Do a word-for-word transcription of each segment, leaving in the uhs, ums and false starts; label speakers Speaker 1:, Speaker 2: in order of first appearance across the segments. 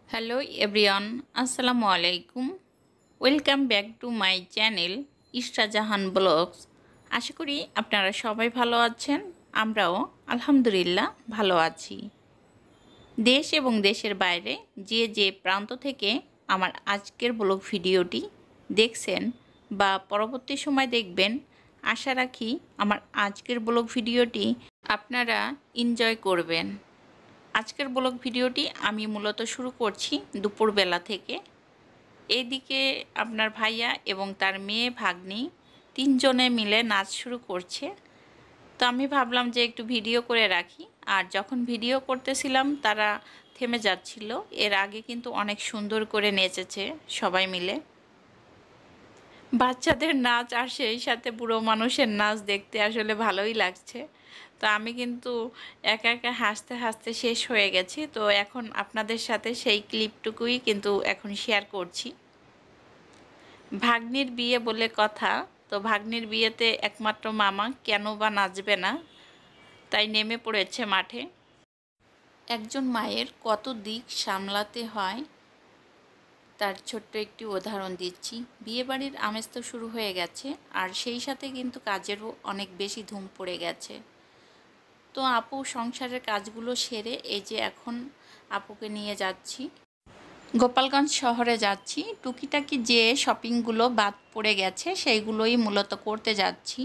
Speaker 1: Hello everyone, আসসালামু আলাইকুম। Welcome back to my channel Ishra Jahan blogs. আশা করি আপনারা সবাই ভালো আছেন। আমরাও আলহামদুলিল্লাহ ভালো আছি। দেশ এবং দেশের বাইরে যে যে প্রান্ত থেকে আমার আজকের ব্লগ ভিডিওটি দেখছেন বা পরবর্তী সময় দেখবেন, আশা রাখি আমার আজকের ব্লগ ভিডিওটি আপনারা এনজয় করবেন। আজকের ব্লগ ভিডিওটি আমি মূলত শুরু করছি দুপুরবেলা থেকে। এইদিকে আপনার ভাইয়া এবং তার মেয়ে ভাগ্নি তিনজনে মিলে নাচ শুরু করছে। তো আমি ভাবলাম যে একটু ভিডিও করে রাখি। আর যখন ভিডিও করতেছিলাম তারা থেমে যাচ্ছিল। এর আগে কিন্তু অনেক সুন্দর করে নেচেছে সবাই মিলে। বাচ্চাদের নাচ আর সেই সাথে বুড়ো মানুষের নাচ দেখতে আসলে ভালোই লাগছে। তো আমি কিন্তু একা একা হাসতে হাসতে শেষ হয়ে গেছি। তো এখন আপনাদের সাথে সেই ক্লিপটুকুই কিন্তু এখন শেয়ার করছি। ভাগ্নির বিয়ে বলে কথা, তো ভাগ্নির বিয়েতে একমাত্র মামা কেন বা নাচবে না, তাই নেমে পড়েছে মাঠে। একজন মায়ের কত দিক সামলাতে হয় তার ছোট্ট একটি উদাহরণ দিচ্ছি। বিয়েবাড়ির আমেজ তো শুরু হয়ে গেছে, আর সেই সাথে কিন্তু কাজেরও অনেক বেশি ধুম পড়ে গেছে। তো আপু সংসারের কাজগুলো সেরে এই যে এখন আপুকে নিয়ে যাচ্ছি, গোপালগঞ্জ শহরে যাচ্ছি। টুকিটাকি যে শপিংগুলো বাদ পড়ে গেছে সেইগুলোই মূলত করতে যাচ্ছি।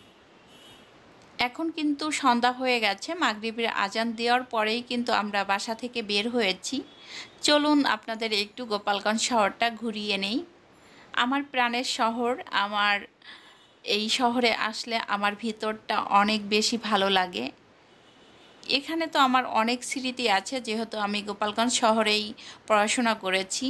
Speaker 1: এখন কিন্তু সন্ধ্যা হয়ে গেছে, মাগরিবের আজান দেওয়ার পরেই কিন্তু আমরা বাসা থেকে বের হয়েছি। চলুন আপনাদের একটু গোপালগঞ্জ শহরটা ঘুরিয়ে নেই। আমার প্রাণের শহর। আমার এই শহরে আসলে আমার ভিতরটা অনেক বেশি ভালো লাগে। এখানে তো আমার অনেক স্মৃতি আছে, যেহেতু আমি গোপালগঞ্জ শহরেই পড়াশোনা করেছি।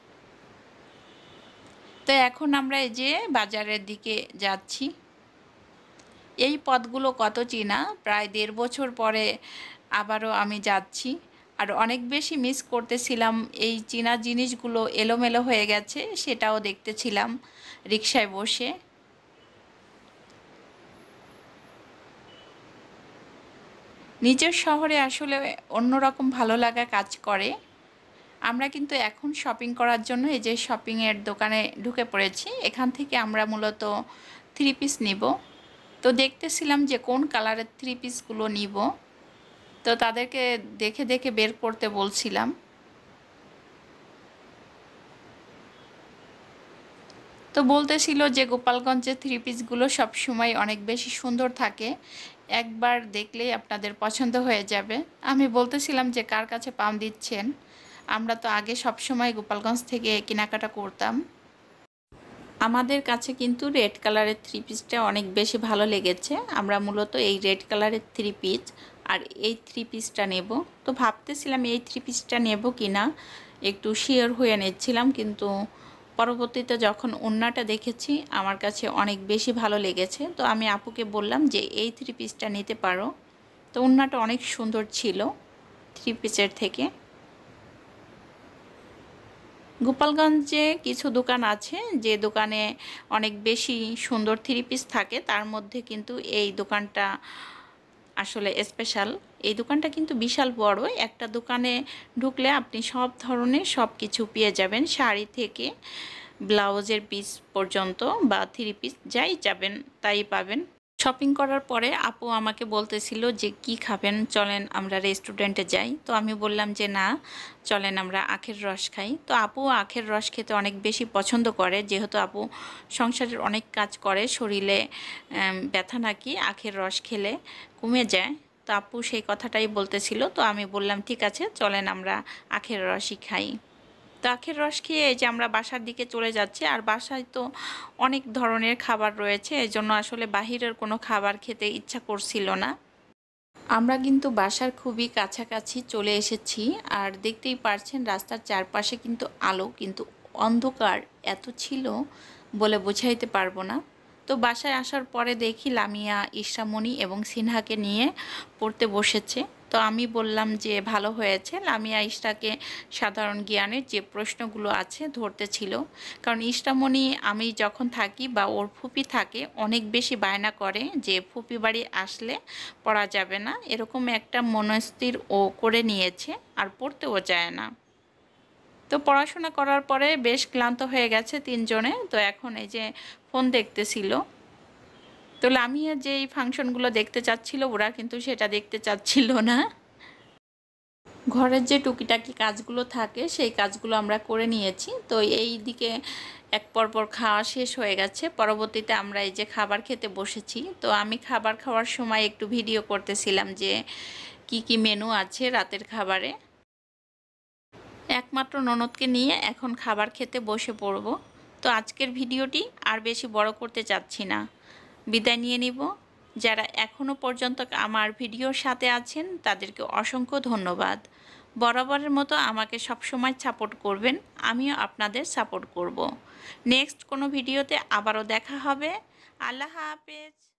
Speaker 1: তো এখন আমরা এই যে বাজারের দিকে যাচ্ছি। এই পথগুলো কত চেনা, প্রায় দেড় বছর পরে আবারও আমি যাচ্ছি। আর অনেক বেশি মিস করতেছিলাম, এই চেনা জিনিসগুলো এলোমেলো হয়ে গেছে সেটাও দেখতেছিলাম রিকশায় বসে। নিজের শহরে আসলে অন্যরকম ভালো লাগা কাজ করে। আমরা কিন্তু এখন শপিং করার জন্য এই যে শপিংয়ের দোকানে ঢুকে পড়েছি। এখান থেকে আমরা মূলত থ্রি পিস নিব। তো দেখতেছিলাম যে কোন কালারের থ্রি পিসগুলো নিব। তো তাদেরকে দেখে দেখে বের করতে বলছিলাম। তো বলতেছিল যে গোপালগঞ্জের থ্রি পিসগুলো সবসময় অনেক বেশি সুন্দর থাকে, একবার দেখলেই আপনাদের পছন্দ হয়ে যাবে। আমি বলতেছিলাম যে কার কাছে পাম দিচ্ছেন, আমরা তো আগে সবসময় গোপালগঞ্জ থেকে কেনাকাটা করতাম। আমাদের কাছে কিন্তু রেড কালারের থ্রি পিসটা অনেক বেশি ভালো লেগেছে। আমরা মূলত এই রেড কালারের থ্রি পিস আর এই থ্রি পিসটা নেব। তো ভাবতেছিলাম এই থ্রি পিসটা নেব কি না, একটু শিওর হয়ে নিচ্ছিলাম। কিন্তু পরবর্তীতে যখন ওড়নাটা দেখেছি আমার কাছে অনেক বেশি ভালো লেগেছে। তো আমি আপুকে বললাম যে এই থ্রি পিসটা নিতে পারো। তো ওড়নাটা অনেক সুন্দর ছিল থ্রি পিসের থেকে। গোপালগঞ্জে কিছু দোকান আছে যে দোকানে অনেক বেশি সুন্দর থ্রি পিস থাকে, তার মধ্যে কিন্তু এই দোকানটা আসলে স্পেশাল। এই দোকানটা কিন্তু বিশাল বড়। একটা দোকানে ঢুকলে আপনি সব ধরনের সব কিছু পেয়ে যাবেন, শাড়ি থেকে ব্লাউজের পিস পর্যন্ত বা থ্রি পিস যাই যাবেন তাই পাবেন। শপিং করার পরে আপু আমাকে বলতেছিল যে কি খাবেন, চলেন আমরা রেস্টুরেন্টে যাই। তো আমি বললাম যে না, চলেন আমরা আখের রস খাই। তো আপু আখের রস খেতে অনেক বেশি পছন্দ করে, যেহেতু আপু সংসারের অনেক কাজ করে, শরীরে ব্যথা নাকি আখের রস খেলে কমে যায়। তো আপু সেই কথাটাই বলতেছিল। তো আমি বললাম ঠিক আছে, চলেন আমরা আখের রসই খাই। তো আখের রস খেয়ে এই যে আমরা বাসার দিকে চলে যাচ্ছি। আর বাসায় তো অনেক ধরনের খাবার রয়েছে, এই জন্য আসলে বাহিরের কোনো খাবার খেতে ইচ্ছা করছিল না। আমরা কিন্তু বাসার খুবই কাছাকাছি চলে এসেছি। আর দেখতেই পারছেন রাস্তার চারপাশে কিন্তু আলো, কিন্তু অন্ধকার এত ছিল বলে বোঝাইতে পারবো না। তো বাসায় আসার পরে দেখি লামিয়া ইশরামণি এবং সিনহাকে নিয়ে পড়তে বসেছে। তো আমি বললাম যে ভালো হয়েছে, লামিয়া ইশরাকে সাধারণ জ্ঞানের যে প্রশ্নগুলো আছে ধরতে ছিল। কারণ ইশরামণি আমি যখন থাকি বা ওর ফুপি থাকে অনেক বেশি বায়না করে যে ফুপি বাড়ি আসলে পড়া যাবে না, এরকম একটা মনস্থির ও করে নিয়েছে, আর পড়তেও চায় না। তো পড়াশোনা করার পরে বেশ ক্লান্ত হয়ে গেছে তিনজনে, তো এখন এই যে ফোন দেখতেছিল। তো লামিয়া যেই ফাংশনগুলো দেখতে চাচ্ছিল ওরা কিন্তু সেটা দেখতে চাচ্ছিল না। ঘরের যে টুকিটাকি কাজগুলো থাকে সেই কাজগুলো আমরা করে নিয়েছি। তো এই দিকে এক পরপর খাওয়া শেষ হয়ে গেছে, পরবর্তীতে আমরা এই যে খাবার খেতে বসেছি। তো আমি খাবার খাওয়ার সময় একটু ভিডিও করতেছিলাম যে কি কি মেনু আছে রাতের খাবারে। একমাত্র ননদকে নিয়ে এখন খাবার খেতে বসে পড়ব। তো আজকের ভিডিওটি আর বেশি বড় করতে চাচ্ছি না, বিদায় নিয়ে নিব। যারা এখনও পর্যন্ত আমার ভিডিওর সাথে আছেন তাদেরকে অসংখ্য ধন্যবাদ। বরাবরের মতো আমাকে সবসময় সাপোর্ট করবেন, আমিও আপনাদের সাপোর্ট করব। নেক্সট কোনো ভিডিওতে আবারও দেখা হবে। আল্লাহ হাফেজ।